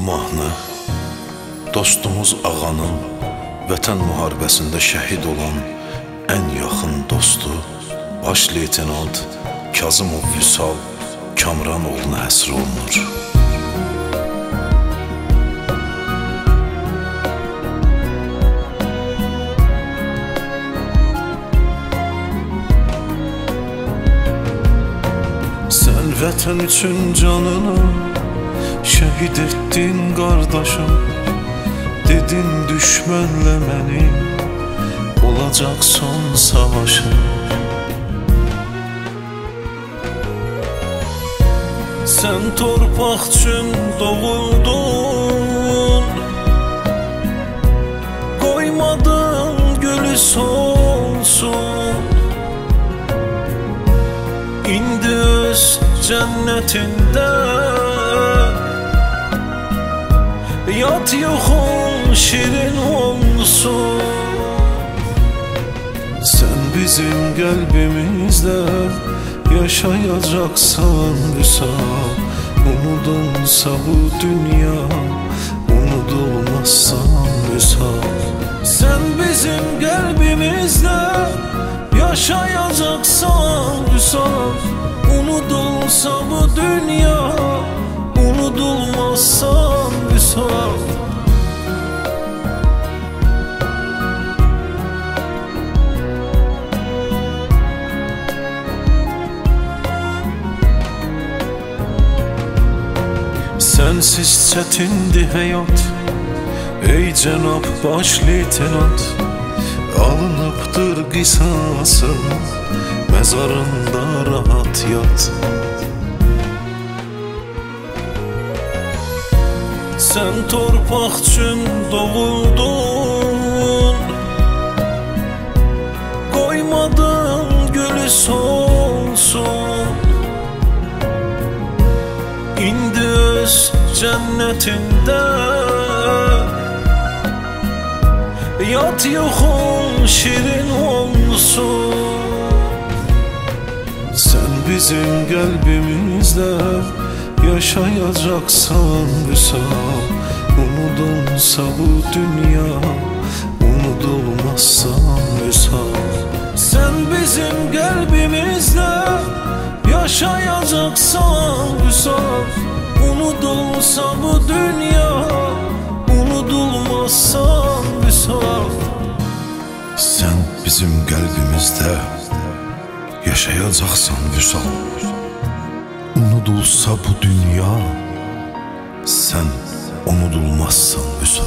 mahnı dostumuz ağanın vətən müharibəsində şəhid olan ən yaxın dostu baş leytenant Kazımov Vüsal Kamranoğluna həsr olunur. Sən vətən üçün canını şəhid etdin qardaşım. Dedin düşmənlə mənim olacaq son savaşım. Sən torpaq üçün doğuldun, qoymadın gülü solsun. İndi öz cənnətində yat yoxun şirin olsun. Sən bizim qəlbimizdə yaşayacaqsan Vüsal. Unudulsa bu dünya, unudulmazsan Vüsal. Sən bizim qəlbimizdə yaşayacaqsan Vüsal. Unudulsa bu dünya, unudulmazsan Vüsal. Sensiz çetindi həyat, ey cənab baş leytenant. Alınıbdır qisasın, məzarında rahat yat. Sən torpaq üçün doğuldun, qoymadın gülü solsun. İndi öz cənnətində yat yoxun şirin olsun. Sən bizim qəlbimizdə yaşayacaqsan Vüsal. Unudulsa bu dünya, unudulmazsan Vüsal. Sən bizim qəlbimizdə yaşayacaqsan Vüsal. Unudulsa bu dünya, unudulmazsan Vüsal. Sən bizim qəlbimizdə yaşayacaqsan Vüsal. Unudulsa bu dünya, sən unudulmazsan Vüsal.